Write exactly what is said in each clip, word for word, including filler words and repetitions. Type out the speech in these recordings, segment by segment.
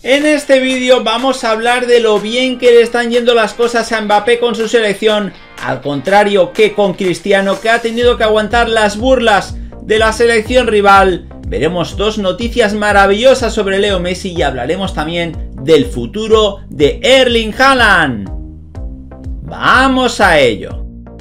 En este vídeo vamos a hablar de lo bien que le están yendo las cosas a Mbappé con su selección, al contrario que con Cristiano, que ha tenido que aguantar las burlas de la selección rival. Veremos dos noticias maravillosas sobre Leo Messi y hablaremos también del futuro de Erling Haaland. ¡Vamos a ello!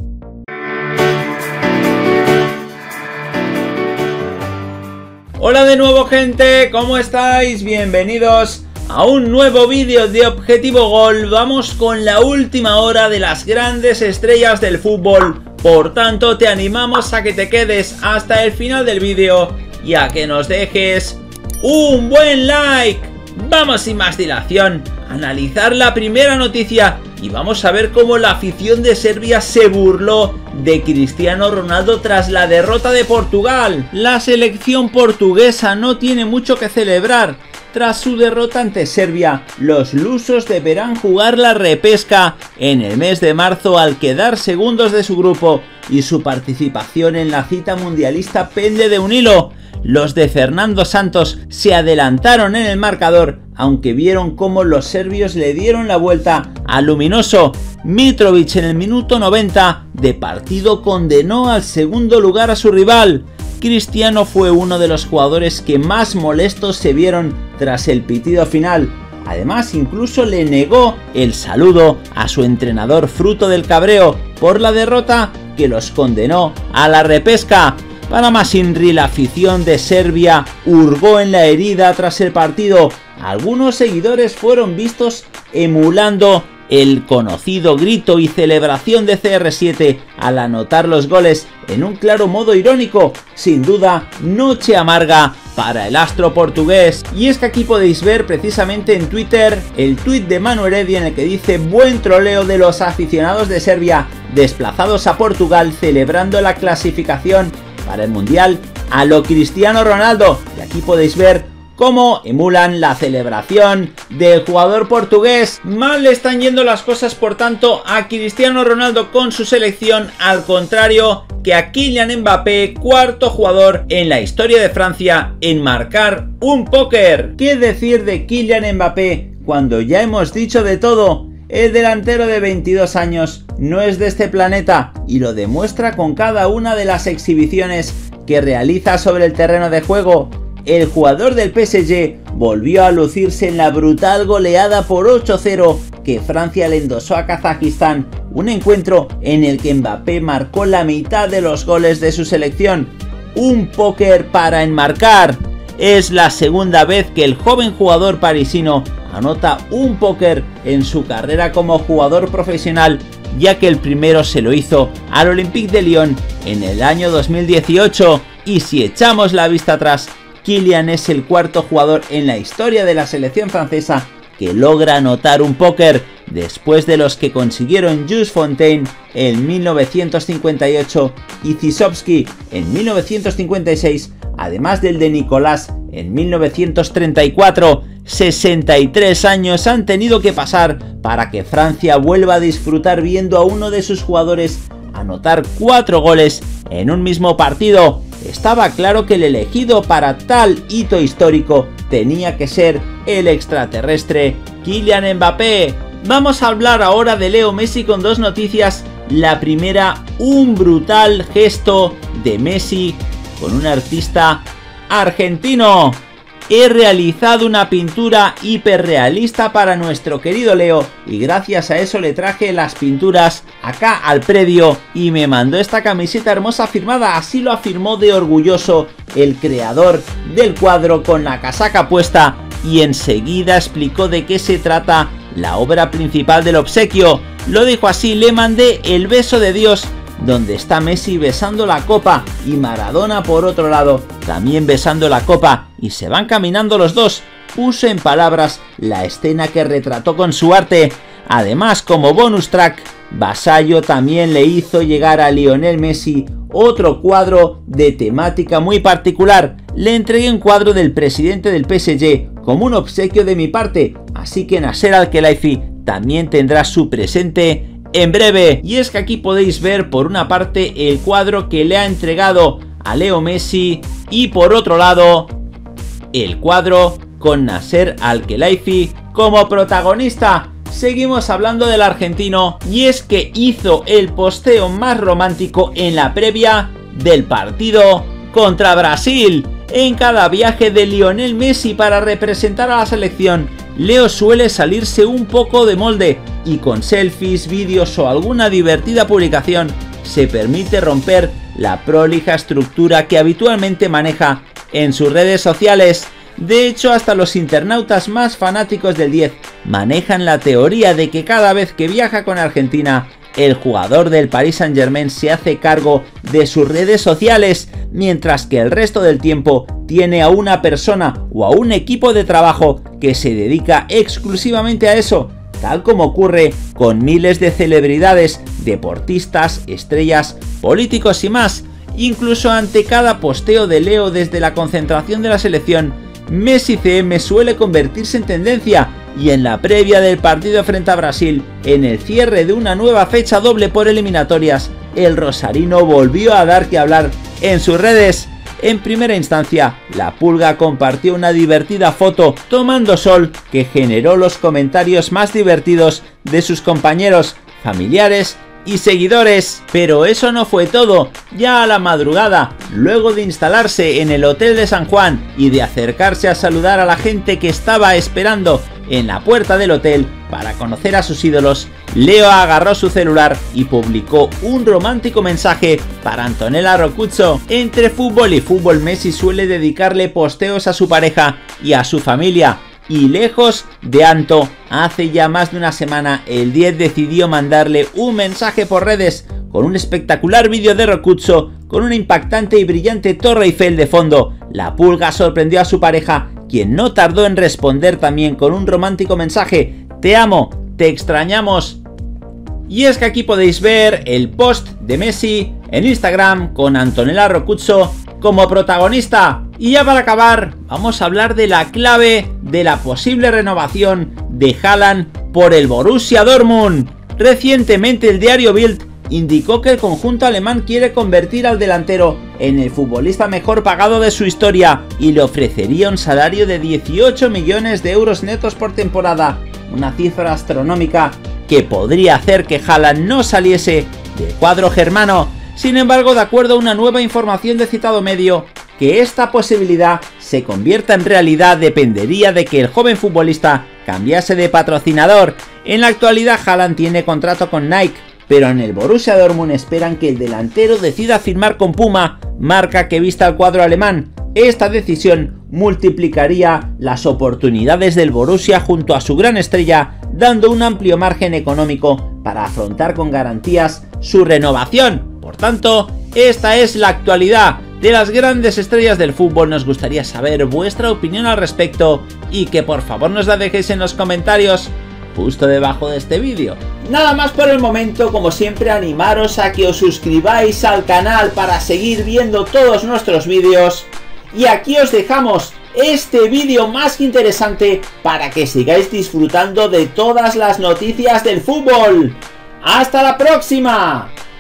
Hola de nuevo, gente, ¿cómo estáis? Bienvenidos a un nuevo vídeo de Objetivo Gol. Vamos con la última hora de las grandes estrellas del fútbol. Por tanto, te animamos a que te quedes hasta el final del vídeo y a que nos dejes un buen like. Vamos sin más dilación a analizar la primera noticia y vamos a ver cómo la afición de Serbia se burló de Cristiano Ronaldo tras la derrota de Portugal. La selección portuguesa no tiene mucho que celebrar. Tras su derrota ante Serbia, los lusos deberán jugar la repesca en el mes de marzo al quedar segundos de su grupo y su participación en la cita mundialista pende de un hilo. Los de Fernando Santos se adelantaron en el marcador, aunque vieron cómo los serbios le dieron la vuelta al luminoso. Mitrovic en el minuto noventa de partido condenó al segundo lugar a su rival. Cristiano fue uno de los jugadores que más molestos se vieron tras el pitido final. Además, incluso le negó el saludo a su entrenador fruto del cabreo por la derrota que los condenó a la repesca. Para más Inri, la afición de Serbia hurgó en la herida tras el partido. Algunos seguidores fueron vistos emulando el conocido grito y celebración de C R siete al anotar los goles en un claro modo irónico. Sin duda, noche amarga para el astro portugués. Y es que aquí podéis ver precisamente en Twitter el tuit de Manu Heredia en el que dice: buen troleo de los aficionados de Serbia desplazados a Portugal celebrando la clasificación para el Mundial a lo Cristiano Ronaldo. Y aquí podéis ver cómo emulan la celebración del jugador portugués. Mal le están yendo las cosas, por tanto, a Cristiano Ronaldo con su selección, al contrario que a Kylian Mbappé, cuarto jugador en la historia de Francia en marcar un póker. ¿Qué decir de Kylian Mbappé cuando ya hemos dicho de todo? El delantero de veintidós años no es de este planeta y lo demuestra con cada una de las exhibiciones que realiza sobre el terreno de juego. El jugador del P S G volvió a lucirse en la brutal goleada por ocho cero que Francia le endosó a Kazajistán, un encuentro en el que Mbappé marcó la mitad de los goles de su selección. Un póker para enmarcar. Es la segunda vez que el joven jugador parisino anota un póker en su carrera como jugador profesional, ya que el primero se lo hizo al Olympique de Lyon en el año dos mil dieciocho. Y si echamos la vista atrás, Kylian es el cuarto jugador en la historia de la selección francesa que logra anotar un póker, después de los que consiguieron Jules Fontaine en mil novecientos cincuenta y ocho y Zizowski en mil novecientos cincuenta y seis, además del de Nicolás en mil novecientos treinta y cuatro. sesenta y tres años han tenido que pasar para que Francia vuelva a disfrutar viendo a uno de sus jugadores anotar cuatro goles en un mismo partido. Estaba claro que el elegido para tal hito histórico tenía que ser el extraterrestre Kylian Mbappé. Vamos a hablar ahora de Leo Messi con dos noticias. La primera, un brutal gesto de Messi con un artista argentino. He realizado una pintura hiperrealista para nuestro querido Leo y gracias a eso le traje las pinturas acá al predio y me mandó esta camiseta hermosa firmada. Así lo afirmó de orgulloso el creador del cuadro con la casaca puesta y enseguida explicó de qué se trata la obra principal del obsequio. Lo dijo así: le mandé el beso de Dios, donde está Messi besando la copa y Maradona por otro lado también besando la copa y se van caminando los dos. Puso en palabras la escena que retrató con su arte. Además, como bonus track, Vasallo también le hizo llegar a Lionel Messi otro cuadro de temática muy particular. Le entregué un cuadro del presidente del P S G como un obsequio de mi parte, así que Nasser Al-Khelaifi también tendrá su presente en breve. Y es que aquí podéis ver por una parte el cuadro que le ha entregado a Leo Messi y por otro lado el cuadro con Nasser Al-Khelaifi como protagonista. Seguimos hablando del argentino y es que hizo el posteo más romántico en la previa del partido contra Brasil. En cada viaje de Lionel Messi para representar a la selección, Leo suele salirse un poco de molde y con selfies, vídeos o alguna divertida publicación se permite romper la prolija estructura que habitualmente maneja en sus redes sociales. De hecho, hasta los internautas más fanáticos del diez manejan la teoría de que cada vez que viaja con Argentina, el jugador del Paris Saint-Germain se hace cargo de sus redes sociales, mientras que el resto del tiempo tiene a una persona o a un equipo de trabajo que se dedica exclusivamente a eso, tal como ocurre con miles de celebridades, deportistas, estrellas, políticos y más. Incluso ante cada posteo de Leo desde la concentración de la selección, Messi C M suele convertirse en tendencia, y en la previa del partido frente a Brasil, en el cierre de una nueva fecha doble por eliminatorias, el rosarino volvió a dar que hablar en sus redes. En primera instancia, la Pulga compartió una divertida foto tomando sol que generó los comentarios más divertidos de sus compañeros, familiares y seguidores. Pero eso no fue todo. Ya a la madrugada, luego de instalarse en el hotel de San Juan y de acercarse a saludar a la gente que estaba esperando en la puerta del hotel para conocer a sus ídolos, Leo agarró su celular y publicó un romántico mensaje para Antonella Roccuzzo. Entre fútbol y fútbol, Messi suele dedicarle posteos a su pareja y a su familia, y lejos de Anto, hace ya más de una semana el diez decidió mandarle un mensaje por redes con un espectacular vídeo de Roccuzzo con una impactante y brillante Torre Eiffel de fondo. La Pulga sorprendió a su pareja, quien no tardó en responder también con un romántico mensaje: "Te amo, te extrañamos". Y es que aquí podéis ver el post de Messi en Instagram con Antonella Roccuzzo como protagonista. Y ya para acabar, vamos a hablar de la clave de la posible renovación de Haaland por el Borussia Dortmund. Recientemente el diario Bild indicó que el conjunto alemán quiere convertir al delantero en el futbolista mejor pagado de su historia y le ofrecería un salario de dieciocho millones de euros netos por temporada, una cifra astronómica que podría hacer que Haaland no saliese del cuadro germano. Sin embargo, de acuerdo a una nueva información de citado medio, que esta posibilidad se convierta en realidad dependería de que el joven futbolista cambiase de patrocinador. En la actualidad Haaland tiene contrato con Nike, pero en el Borussia Dortmund esperan que el delantero decida firmar con Puma, marca que vista al cuadro alemán. Esta decisión multiplicaría las oportunidades del Borussia junto a su gran estrella, dando un amplio margen económico para afrontar con garantías su renovación. Por tanto, esta es la actualidad de las grandes estrellas del fútbol. Nos gustaría saber vuestra opinión al respecto y que por favor nos la dejéis en los comentarios justo debajo de este vídeo. Nada más por el momento, como siempre animaros a que os suscribáis al canal para seguir viendo todos nuestros vídeos, y aquí os dejamos este vídeo más que interesante para que sigáis disfrutando de todas las noticias del fútbol. ¡Hasta la próxima!